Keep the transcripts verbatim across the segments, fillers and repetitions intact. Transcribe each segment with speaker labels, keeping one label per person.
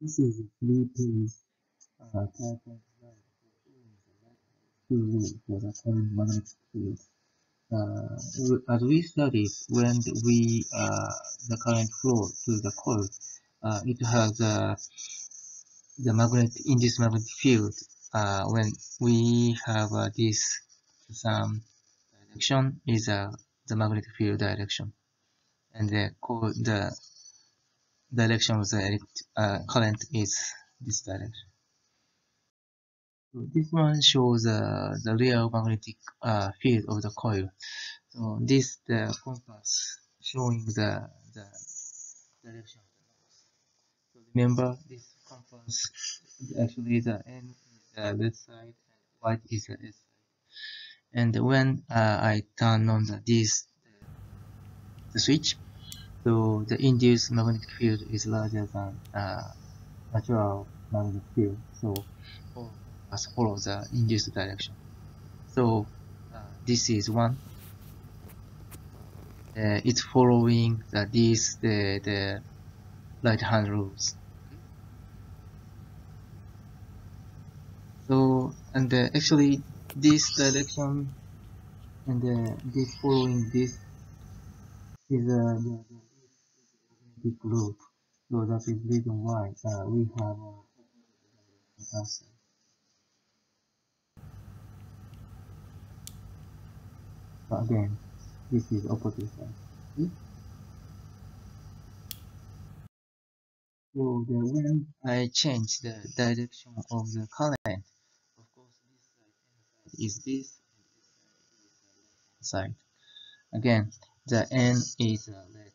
Speaker 1: This is a three-phase uh, type of light two rules for the current magnetic field. Uh, as we studied, when we uh, the current flow to the coil, uh, it has uh, the magnet induced magnetic field. Uh, when we have uh, this some direction is uh, the magnetic field direction, and the coil, the direction of the uh, current is this direction. So this one shows uh, the real magnetic uh, field of the coil. So this the compass showing the the direction of the north. So remember this compass actually the N is the left side and white is the left side. And when uh, I turn on the this the switch, so the induced magnetic field is larger than uh, natural magnetic field. So all must follow the induced direction. So uh, this is one. Uh, it's following the this the the right hand rules. So and uh, actually this direction and uh, this following this is uh, the, the magnetic loop. So that is reason why uh, we have uh, answer. But again, this is opposite side. Okay? So the, when I change the direction of the current, of course this side is this side. Again, the N is uh, red.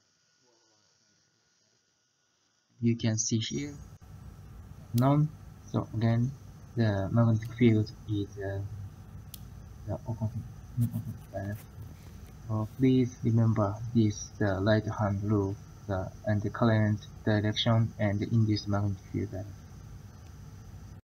Speaker 1: You can see here none. So again, the magnetic field is uh, the opposite, opposite direction. So please remember this the right hand rule, the and the current direction and the induced magnetic field direction.